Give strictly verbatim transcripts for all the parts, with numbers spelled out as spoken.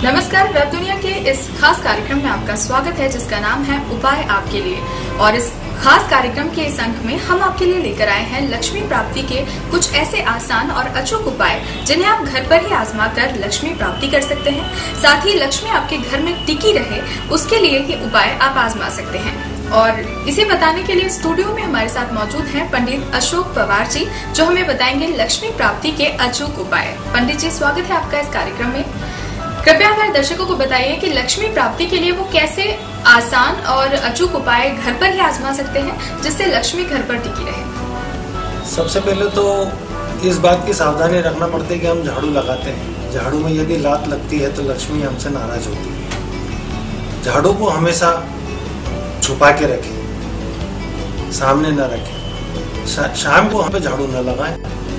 नमस्कार, वेब दुनिया के इस खास कार्यक्रम में आपका स्वागत है जिसका नाम है उपाय आपके लिए। और इस खास कार्यक्रम के इस अंक में हम आपके लिए लेकर आए हैं लक्ष्मी प्राप्ति के कुछ ऐसे आसान और अचूक उपाय जिन्हें आप घर पर ही आजमा कर लक्ष्मी प्राप्ति कर सकते हैं। साथ ही लक्ष्मी आपके घर में टिकी रहे उसके लिए ये उपाय आप आजमा सकते हैं। और इसे बताने के लिए स्टूडियो में हमारे साथ मौजूद हैं पंडित अशोक पवार जी, जो हमें बताएंगे लक्ष्मी प्राप्ति के अचूक उपाय। पंडित जी, स्वागत है आपका इस कार्यक्रम में। कृपया हमारे दर्शकों को बताइए कि लक्ष्मी प्राप्ति के लिए वो कैसे आसान और अचूक उपाय घर पर ही आजमा सकते हैं जिससे लक्ष्मी घर पर टिकी रहे। सबसे पहले तो इस बात की सावधानी रखना पड़ती है कि हम झाड़ू लगाते हैं, झाड़ू में यदि लात लगती है तो लक्ष्मी हमसे नाराज होती है। झाड़ू को हमेशा छुपा के रखें, सामने न रखें। शा, शाम को हम पे झाड़ू न लगाएं,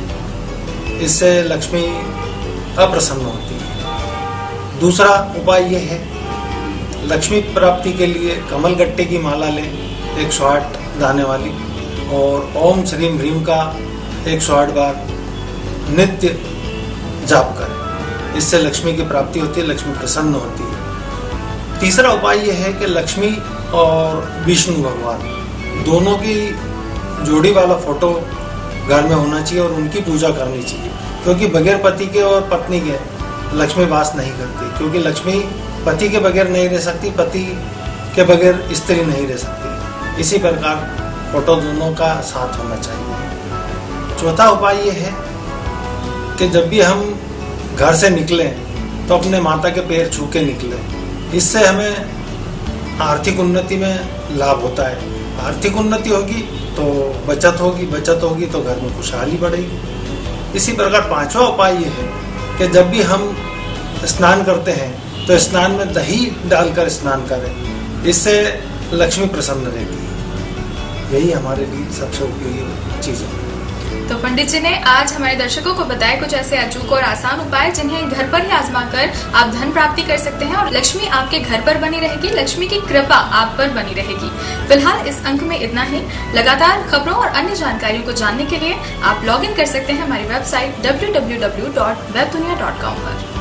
इससे लक्ष्मी अप्रसन्न होती है। दूसरा उपाय ये है, लक्ष्मी प्राप्ति के लिए कमल गट्टे की माला लें, एक सौ आठ दाने वाली, और ओम श्रीम ह्रीम का एक सौ आठ बार नित्य जाप करें। इससे लक्ष्मी की प्राप्ति होती है, लक्ष्मी प्रसन्न होती है। तीसरा उपाय ये है कि लक्ष्मी और विष्णु भगवान दोनों की जोड़ी वाला फोटो घर में होना चाहिए और उनकी पूजा करनी चाहिए, क्योंकि बगैर पति के और पत्नी के लक्ष्मी वास नहीं करती। क्योंकि लक्ष्मी पति के बगैर नहीं रह सकती, पति के बगैर स्त्री नहीं रह सकती। इसी प्रकार फोटो दोनों का साथ होना चाहिए। चौथा उपाय ये है कि जब भी हम घर से निकलें तो अपने माता के पैर छू के निकलें। इससे हमें आर्थिक उन्नति में लाभ होता है। आर्थिक उन्नति होगी तो बचत होगी, बचत होगी तो घर में खुशहाली बढ़ेगी। इसी प्रकार पांचवा उपाय ये है कि जब भी हम स्नान करते हैं तो स्नान में दही डालकर स्नान करें। इससे लक्ष्मी प्रसन्न रहती है। यही हमारे लिए सबसे उपयोगी चीज़ है। तो पंडित जी ने आज हमारे दर्शकों को बताया कुछ ऐसे अचूक और आसान उपाय जिन्हें घर पर ही आजमा कर आप धन प्राप्ति कर सकते हैं और लक्ष्मी आपके घर पर बनी रहेगी, लक्ष्मी की कृपा आप पर बनी रहेगी। फिलहाल इस अंक में इतना ही। लगातार खबरों और अन्य जानकारियों को जानने के लिए आप लॉग इन कर सकते हैं हमारी website W W W dot Webdunia dot com पर।